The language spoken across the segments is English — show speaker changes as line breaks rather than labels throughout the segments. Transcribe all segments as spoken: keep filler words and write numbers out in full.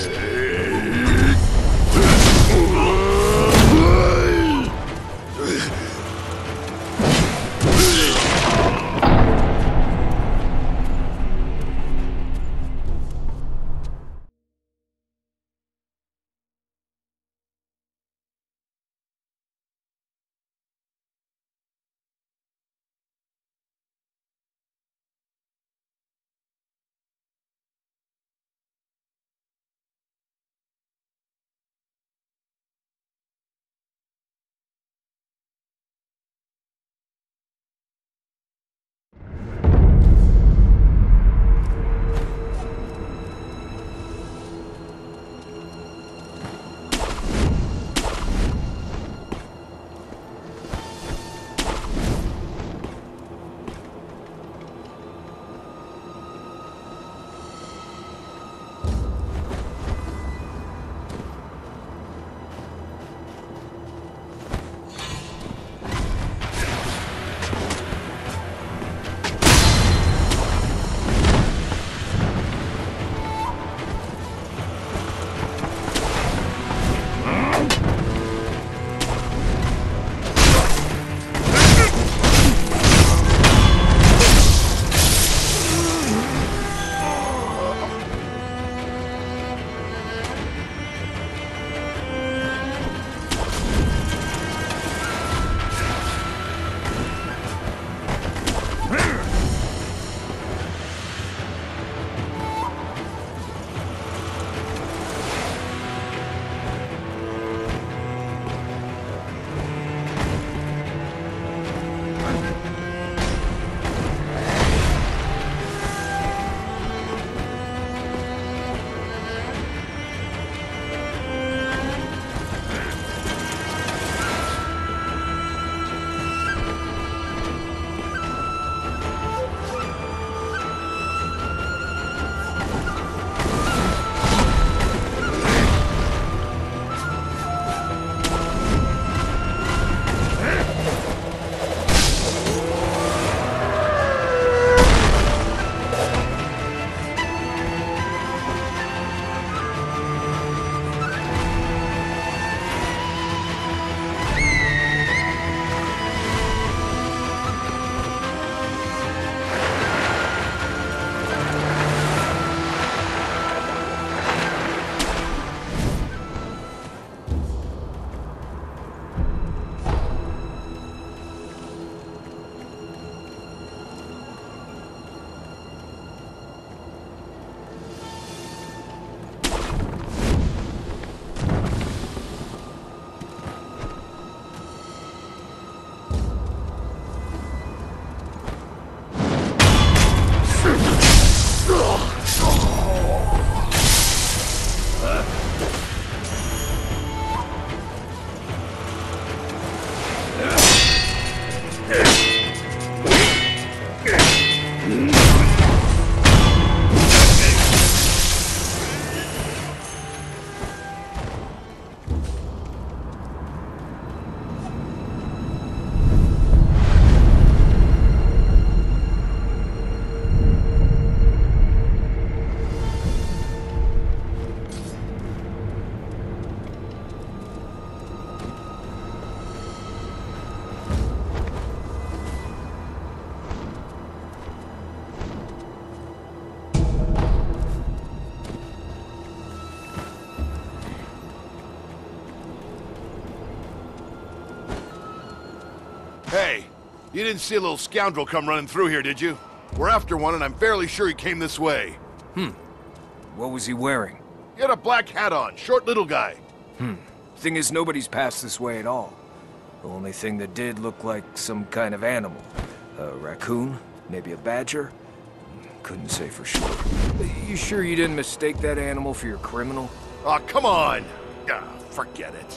Hey, you didn't see a little scoundrel come running through here, did you? We're after one, and I'm fairly sure he came this way.
Hmm. What was he wearing?
He had a black hat on, short little guy.
Hmm. Thing is, nobody's passed this way at all. The only thing that did look like some kind of animal. A raccoon? Maybe a badger? Couldn't say for sure. You sure you didn't mistake that animal for your criminal?
Aw, oh, come on! Ah, forget it.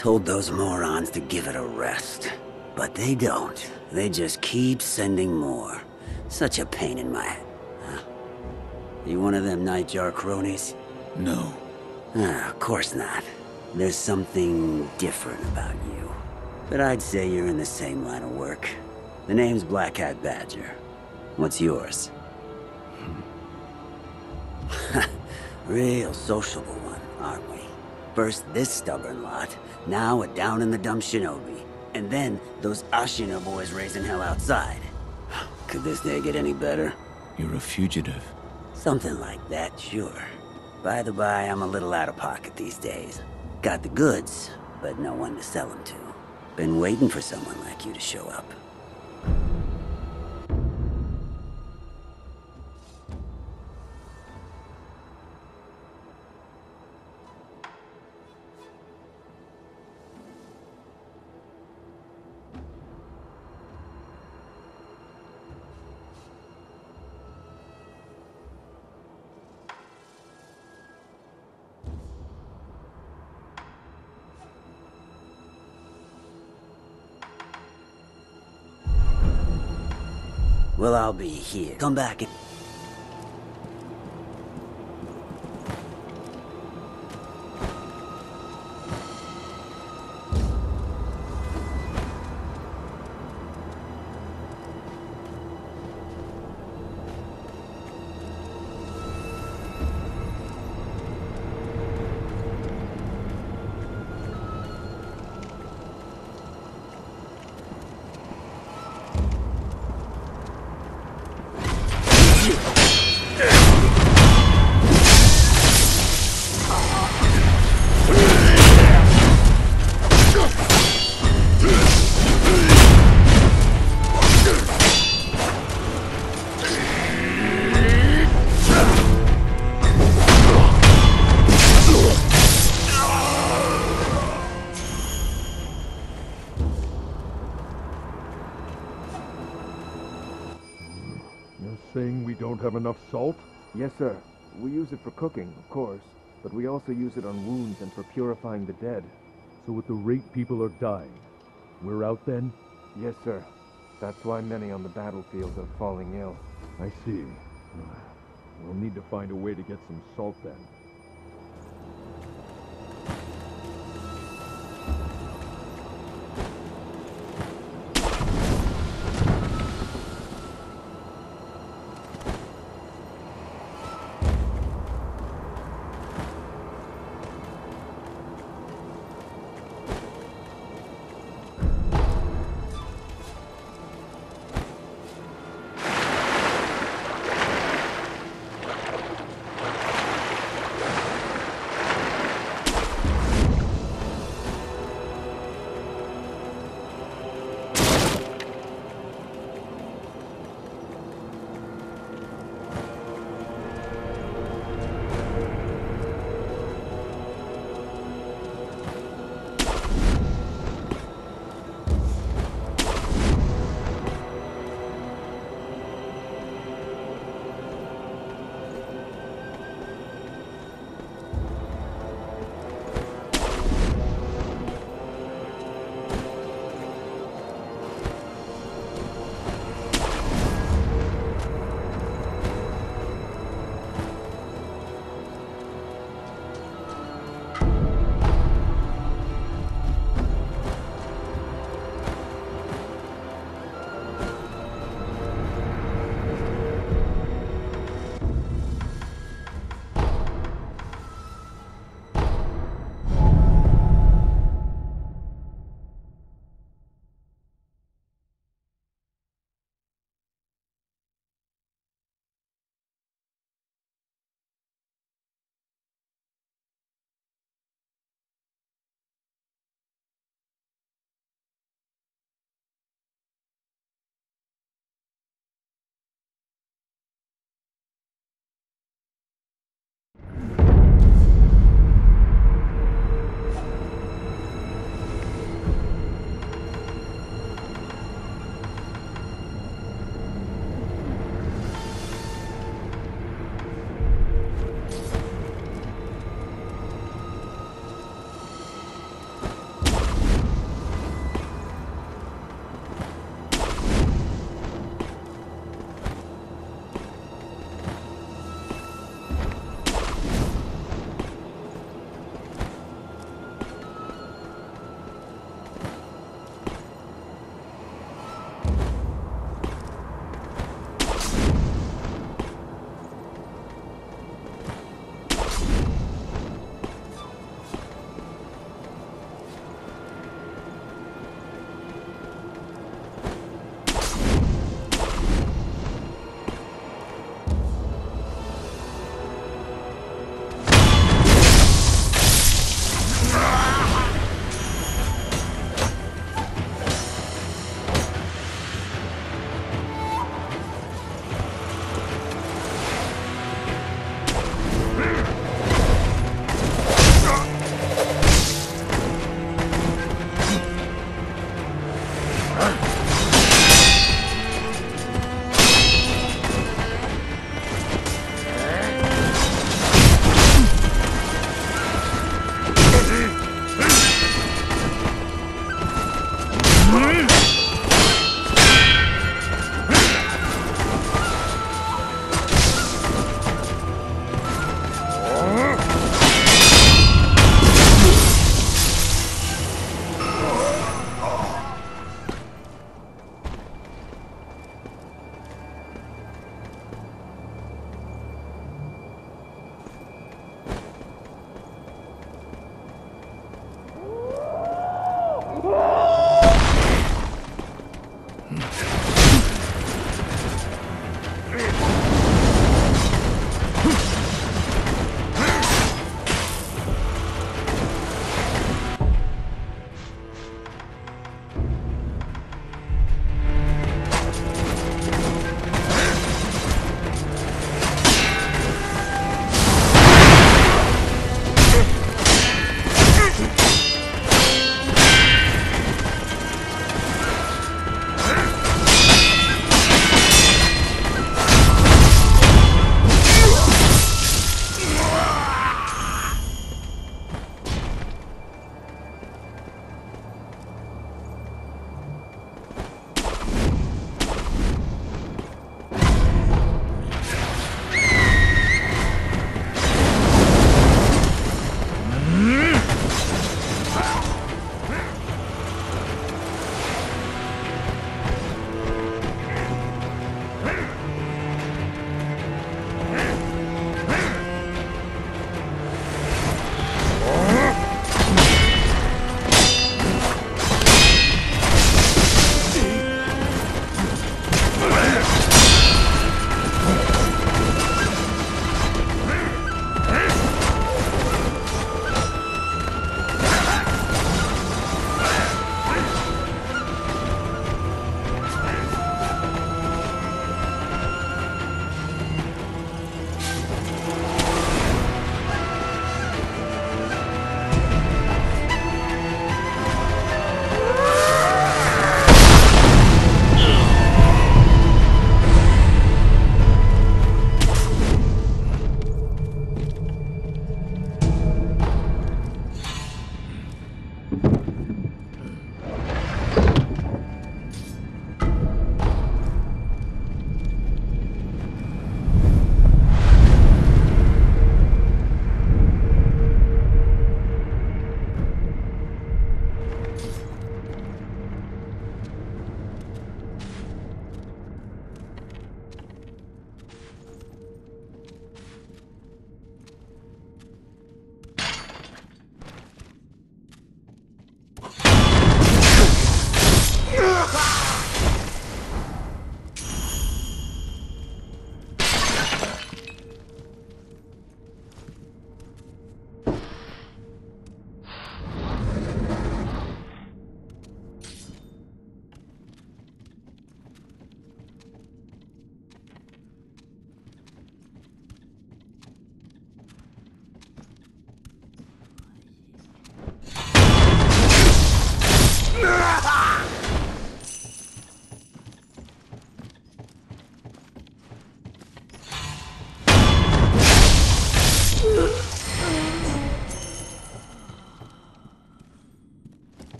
Told those morons to give it a rest. But they don't. They just keep sending more. Such a pain in my... Huh? You one of them Nightjar cronies?
No.
Ah, of course not. There's something different about you. But I'd say you're in the same line of work. The name's Black Hat Badger. What's yours? Real sociable one, aren't we? First this stubborn lot, now a down-in-the-dump shinobi. And then those Ashina boys raising hell outside. Could this day get any better?
You're a fugitive.
Something like that, sure. By the by, I'm a little out of pocket these days. Got the goods, but no one to sell them to. Been waiting for someone like you to show up. Well, I'll be here. Come back and...
Saying we don't have enough salt?
Yes, sir. We use it for cooking, of course, but we also use it on wounds and for purifying the dead.
So at the rate people are dying, we're out then?
Yes, sir. That's why many on the battlefield are falling ill.
I see. We'll need to find a way to get some salt then.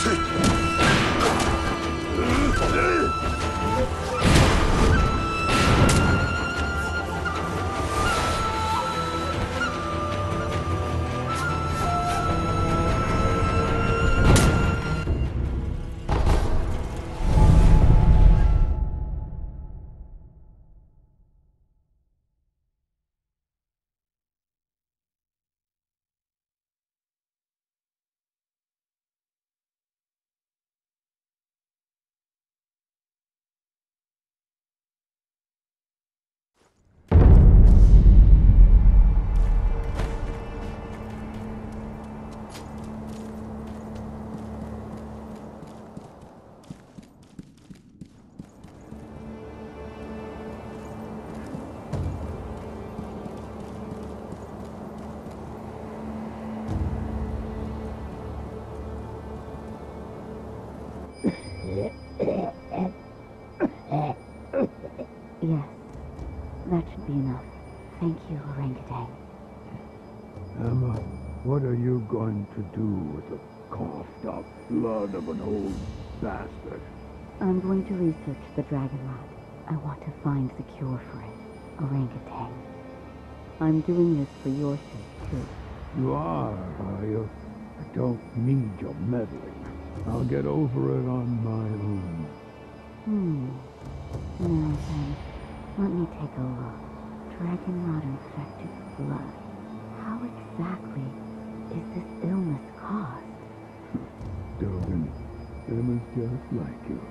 Yes, that should be enough. Thank you, orangutan.
Emma, what are you going to do with the coughed-up blood of an old bastard?
I'm going to research the dragon rot. I want to find the cure for it, orangutan. I'm doing this for your sake, too.
You are, are you? I don't need your meddling. I'll get over it on my own.
Hmm. Now then, let me take a look. Dragon rot infected blood. How exactly is this illness caused?
Dogen, Emma's just like you.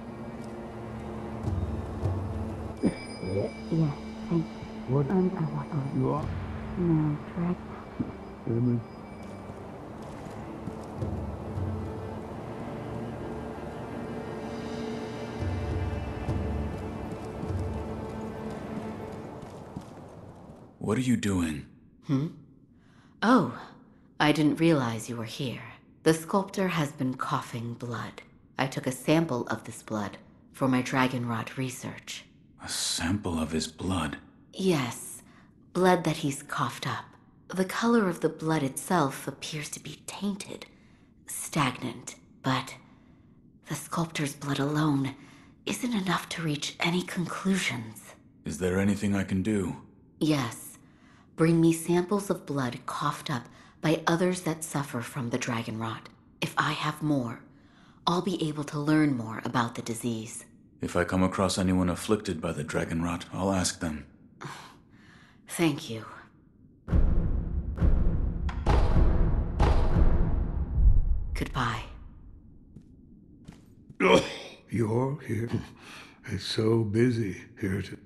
Yes, thank you.
What?
Um, I want to...
You are?
No, dragon...
Emma?
What are you doing?
Hmm? Oh, I didn't realize you were here. The sculptor has been coughing blood. I took a sample of this blood for my dragon rot research.
A sample of his blood?
Yes, blood that he's coughed up. The color of the blood itself appears to be tainted, stagnant, but the sculptor's blood alone isn't enough to reach any conclusions.
Is there anything I can do?
Yes. Bring me samples of blood coughed up by others that suffer from the dragon rot. If I have more, I'll be able to learn more about the disease.
If I come across anyone afflicted by the dragon rot, I'll ask them.
Thank you. Goodbye.
Oh, you're here? It's so busy here to...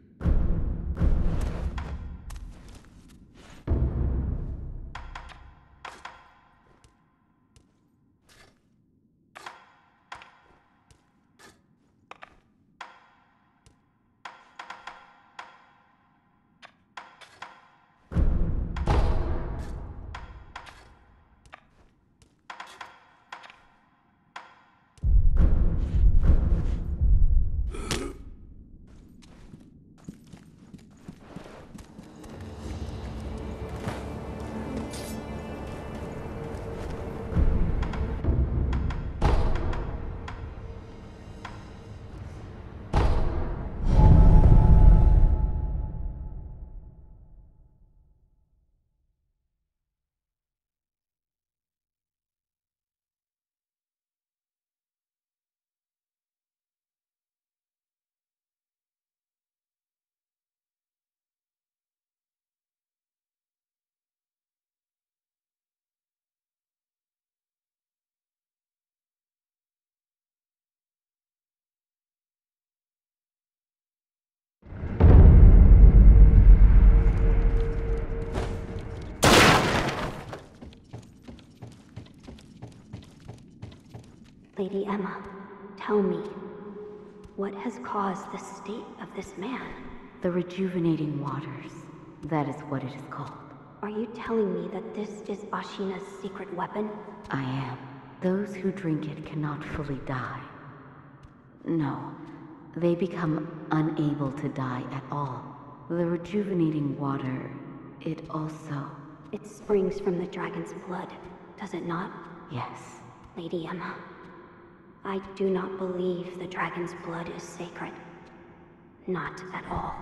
Lady Emma, tell me, what has caused the state of this man?
The rejuvenating waters. That is what it is called.
Are you telling me that this is Ashina's secret weapon?
I am. Those who drink it cannot fully die. No, they become unable to die at all. The rejuvenating water, it also...
It springs from the dragon's blood, does it not?
Yes.
Lady Emma,
I do not believe the dragon's blood is sacred. Not at all.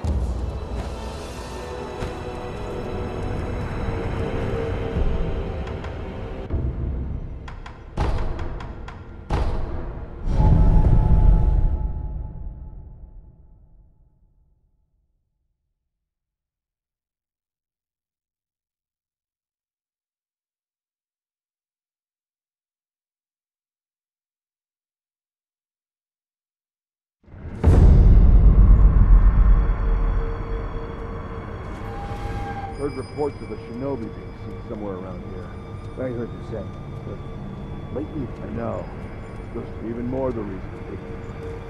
Heard reports of a shinobi being seen somewhere around here. I heard the same. But lately, I know. Just even more the reason to take it.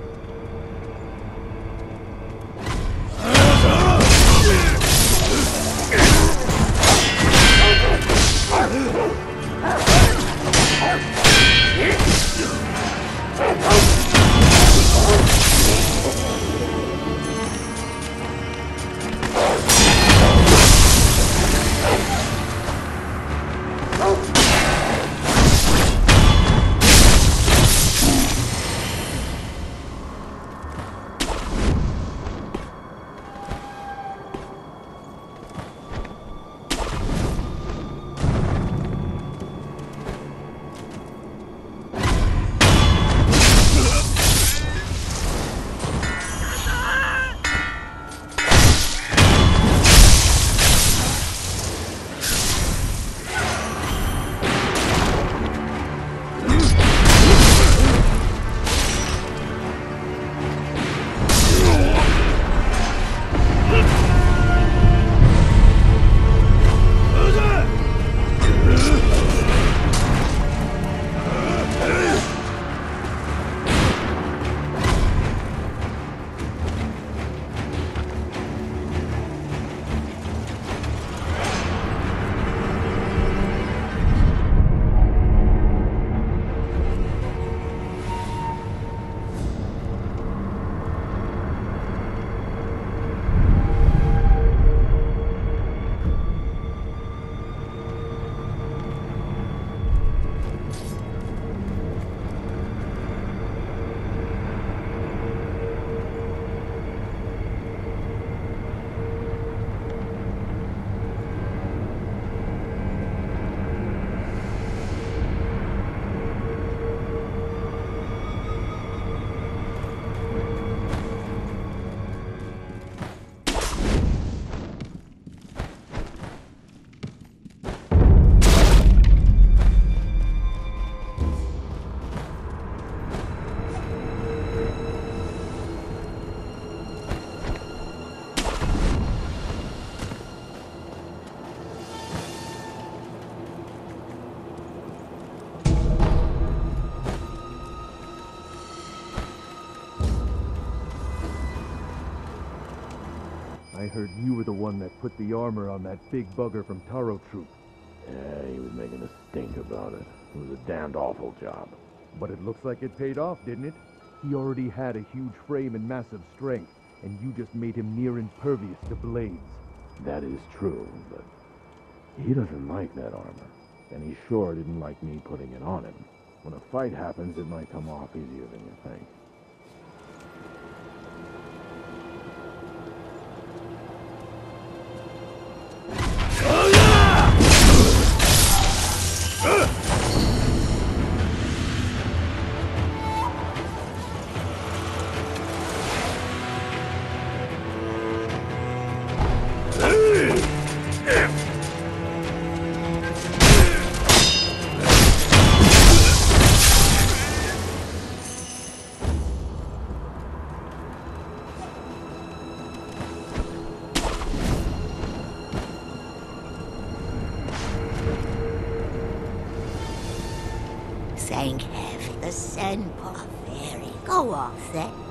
I heard you were the one that put the armor on that big bugger from Taro Troop.
Yeah, he was making a stink about it. It was a damned awful job.
But it looks like it paid off, didn't it? He already had a huge frame and massive strength, and you just made him near impervious to blades.
That is true, but he doesn't like that armor. And he sure didn't like me putting it on him. When a fight happens, it might come off easier than you think.
Thank heaven the Senpa fairy. Go off then.